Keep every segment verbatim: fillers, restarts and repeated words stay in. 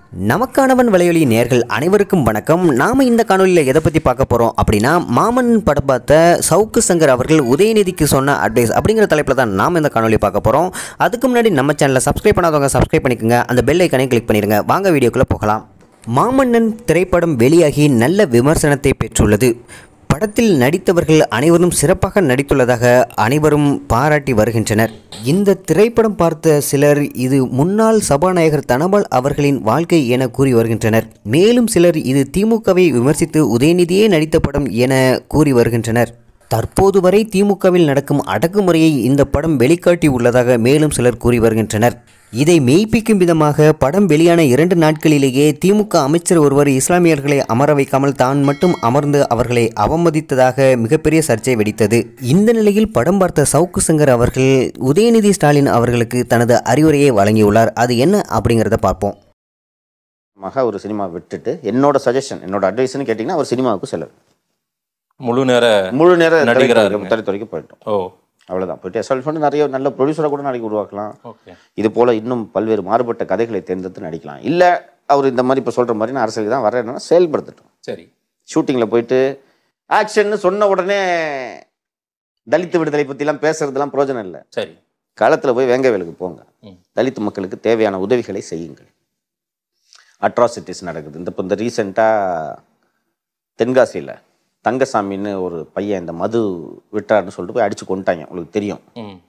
நமக்கானவன் வலையொலி நேர்கள் அனைவருக்கும் வணக்கம். நாம் இந்த காணொலியில் எதை பற்றி பார்க்க போகிறோம் அப்படின்னா, மாமன் படம் பார்த்த சவுக்கு சங்கர் அவர்கள் உதயநிதிக்கு சொன்ன அட்வைஸ் அப்படிங்கிற தலைப்பில் தான் நாம் இந்த காணொலி பார்க்க போகிறோம். அதுக்கு முன்னாடி நம்ம சேனலை சப்ஸ்கிரைப் பண்ணாதவங்க சப்ஸ்கிரைப் பண்ணிக்கோங்க, அந்த பெல் ஐக்கானையும் கிளிக் பண்ணிடுங்க. வாங்க வீடியோக்குள்ளே போகலாம். மாமன்னன் திரைப்படம் வெளியாகி நல்ல விமர்சனத்தை பெற்றுள்ளது. படத்தில் நடித்தவர்கள் அனைவரும் சிறப்பாக நடித்துள்ளதாக அனைவரும் பாராட்டி வருகின்றனர். இந்த திரைப்படம் பார்த்த சிலர் இது முன்னாள் சபாநாயகர் தனபால் அவர்களின் வாழ்க்கை என கூறி வருகின்றனர். மேலும் சிலர் இது திமுகவை விமர்சித்து உதயநிதியே நடித்த படம் என கூறி வருகின்றனர். தற்போது வரை திமுகவில் நடக்கும் அடக்குமுறையை இந்த படம் வெளிக்காட்டி உள்ளதாக மேலும் சிலர் கூறி வருகின்றனர். இதை மெய்ப்பிக்கும் விதமாக படம் வெளியான இரண்டு நாட்களிலேயே திமுக அமைச்சர் ஒருவர் இஸ்லாமியர்களை அமர வைக்காமல் தான் மட்டும் அமர்ந்து அவர்களை அவமதித்ததாக மிகப்பெரிய சர்ச்சை வெடித்தது. இந்த நிலையில் படம் பார்த்த சவுக்கு சங்கர் அவர்கள் உதயநிதி ஸ்டாலின் அவர்களுக்கு தனது அறிவுரையை வழங்கியுள்ளார். அது என்ன அப்படிங்கிறத பார்ப்போம். மகா ஒரு சினிமா விட்டுட்டு என்னோட சஜஷன் என்னோட அட்வைஸ்ன்னு கேட்டிங்கன்னா அவர் சினிமாவுக்கு செல்லுங்க. முழு நேர முழு நேர திரைத்துறைக்கு போயிட்டோம். ஓ அவ்வளோதான். போயிட்டு எஸ்எல் ஃபண்ட் நிறைய நல்ல ப்ரொடியூசரை கூட நாளைக்கு உருவாக்கலாம். இது போல் இன்னும் பல்வேறு மாறுபட்ட கதைகளை தேர்ந்தெடுத்து நடிக்கலாம். இல்லை அவர் இந்த மாதிரி இப்போ சொல்கிற மாதிரி நான் அரசியலுக்கு தான் வரேன்னா செயல்படுத்தட்டும். சரி, ஷூட்டிங்கில் போயிட்டு ஆக்ஷன்னு சொன்ன உடனே தலித்து விடுதலை பற்றிலாம் பேசுறதுலாம் பிரயோஜனம் இல்லை. சரி, களத்தில் போய் வேங்கவேலுக்கு போங்க, தலித்து மக்களுக்கு தேவையான உதவிகளை செய்யுங்கள். அட்ராசிட்டிஸ் நடக்குது. இந்த இப்போ இந்த ரீசெண்டாக தென்காசியில் தங்கசாமின்னு ஒரு பையன் இந்த மது விட்டார்னு சொல்லிட்டு போய் அடிச்சு கொண்டுட்டாங்க. உங்களுக்கு தெரியும்,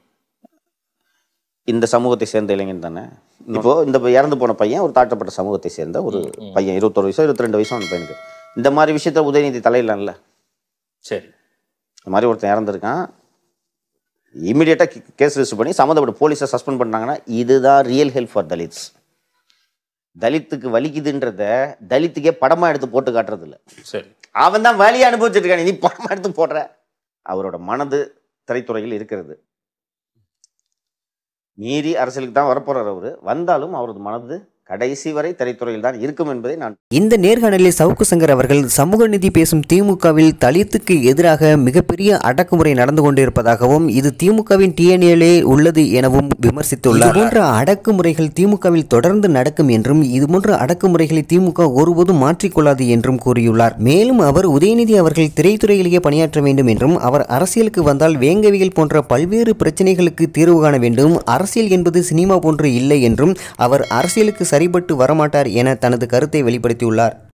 இந்த சமூகத்தை சேர்ந்த இளைஞன் தானே. இப்போ இந்த இறந்து போன பையன் ஒரு தாழ்த்தப்பட்ட சமூகத்தை சேர்ந்த ஒரு பையன், இருபத்தொரு வயசோ இருபத்தி ரெண்டு வயசோ அந்த பையனுக்கு. இந்த மாதிரி விஷயத்த உதயநிதி தலையிடலாம்ல. சரி, இந்த மாதிரி ஒருத்தன் இறந்துருக்கான், இமீடியட்டாக கேஸ் ரிஜிஸ்டர் பண்ணி சம்மந்தப்பட்ட போலீஸை சஸ்பெண்ட் பண்ணாங்கன்னா இதுதான் ரியல் ஹெல்ப் ஃபார் தலித்ஸ். தலித்துக்கு வலிக்குதுன்றத தலித்துக்கே படமா எடுத்து போட்டு காட்டுறது இல்லை. சரி, அவன் தான் வலியை அனுபவிச்சுட்டு இருக்கான், நீ படமா எடுத்து போடுற. அவரோட மனது திரைத்துறையில் இருக்கிறது. மீறி அரசியலுக்கு தான் வரப்போறார் அவரு. வந்தாலும் அவரது மனது கடைசி வரை திரைத்துறையில் தான் இருக்கும் என்பதை நான் இந்த நேர்காணலில் சவுக்கு சங்கர் அவர்கள் சமூக நீதி பேசும் திமுகவில் தலித்துக்கு எதிராக மிகப்பெரிய அடக்குமுறை நடந்து கொண்டிருப்பதாகவும் இது திமுகவின் டிஎன்ஏலே உள்ளது எனவும் விமர்சித்துள்ளார். இதுபோன்ற அடக்குமுறைகள் திமுகவில் தொடர்ந்து நடக்கும் என்றும் இதுபோன்ற அடக்குமுறைகளை திமுக ஒருபோதும் மாற்றிக்கொள்ளாது என்றும் கூறியுள்ளார். மேலும் அவர் உதயநிதி அவர்கள் திரைத்துறையிலேயே பணியாற்ற வேண்டும் என்றும் அவர் அரசியலுக்கு வந்தால் வேங்கவியல் போன்ற பல்வேறு பிரச்சனைகளுக்கு தீர்வு காண வேண்டும், அரசியல் என்பது சினிமா போன்று இல்லை என்றும் அவர் அரசியலுக்கு சரிபட்டு வரமாட்டார் என தனது கருத்தை வெளிப்படுத்தியுள்ளார்.